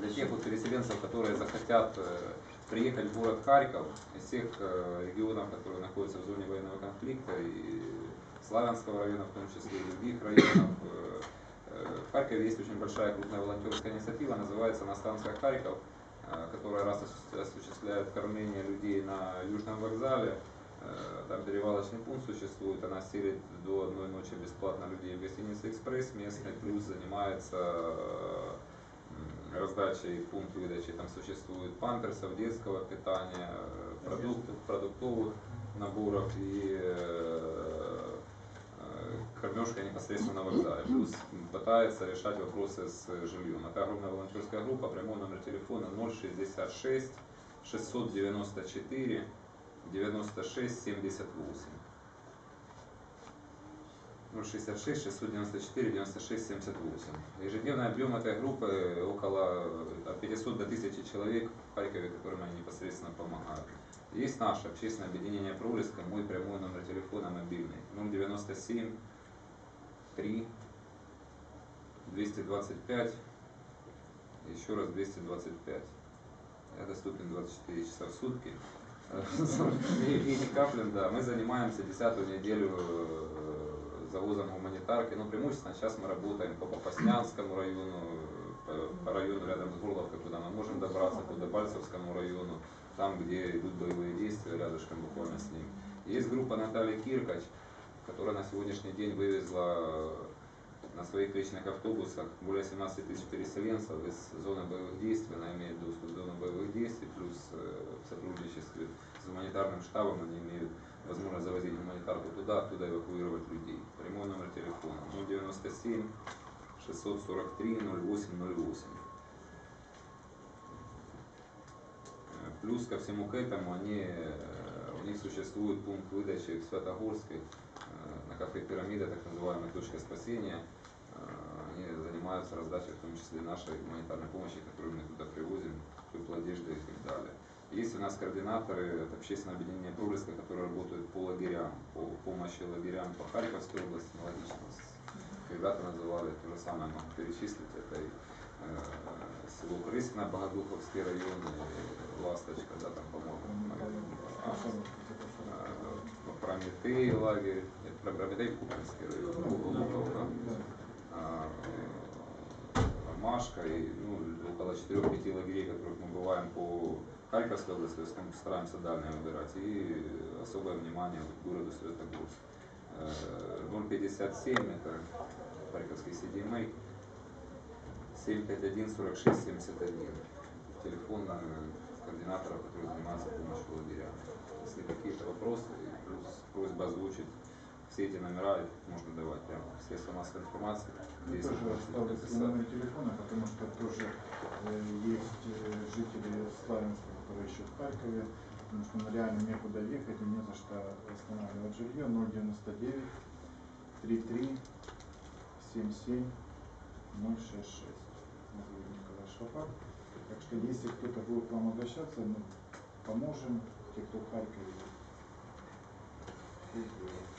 для тех вот переселенцев, которые захотят приехать в город Харьков, из всех регионов, которые находятся в зоне военного конфликта, и Славянского района, в том числе и других районов. В Харькове есть очень большая крупная волонтерская инициатива, называется «На станциях Харьков», которая раз осуществляет кормление людей на Южном вокзале. Там перевалочный пункт существует, она селит до одной ночи бесплатно людей в гостинице «Экспресс» местный, плюс занимается раздачей, пункт выдачи, там существует памперсов, детского питания, продуктовых наборов и кормежка непосредственно на вокзале. Плюс пытается решать вопросы с жильем. Это огромная волонтерская группа, прямой номер телефона 066 694 96 78. 066 694 96 78. Ежедневный объем этой группы около от 500 до 1000 человек в Харькове, которым они непосредственно помогают. Есть наше общественное объединение «Пролеска», мой прямой номер телефона мобильный 097 3 225, еще раз 225. Я доступен 24 часа в сутки. Евгений Каплин, да, мы занимаемся 10-ю неделю завозом гуманитарки, но преимущественно сейчас мы работаем по Попаснянскому району, по району рядом с Горловкой, куда мы можем добраться, по Дебальцевскому району, там, где идут боевые действия, рядышком буквально с ним. Есть группа Натальи Киркач, которая на сегодняшний день вывезла на своих личных автобусах более 17 тысяч переселенцев из зоны боевых действий. Она имеет доступ к зоне боевых действий, плюс в сотрудничестве с гуманитарным штабом они имеют возможность завозить гуманитарку туда, оттуда эвакуировать людей. Прямой номер телефона 097 643 0808. Плюс ко всему к этому у них существует пункт выдачи в Святогорске, на кафе «Пирамида», так называемая точка спасения. Они занимаются раздачей, в том числе нашей гуманитарной помощи, которую мы туда привозим, теплой одежды и так далее. Есть у нас координаторы от общественного объединения «Пролеска», которые работают по лагерям, по помощи лагерям по Харьковской области, аналогично. Ребята называли то же самое, могу перечислить, это и село Крысино, Богодуховский район, Ласточка, да, там, по-моему, Прометей лагерь, Прометей Купинский район, Луковка, Ромашка и около 4-5 лагерей, которых мы бываем по Харьковской области, то есть мы стараемся дальние выбирать, и особое внимание к городу Светогорск. 057 это Харьковский CDMA, 751 46 71. Телефон координаторов, которые занимаются помощью лагерям. Если какие-то вопросы, плюс просьба озвучить все эти номера, можно давать прямо в средства массовой информации. Я тоже оставлю свой номер телефона, потому что тоже есть жители Славянска, которые еще в Харькове, потому что реально некуда ехать и не за что останавливать жилье. 099 33 77 066. Николай Шапак. Так что если кто-то будет к вам обращаться, мы поможем, те, кто в Харькове.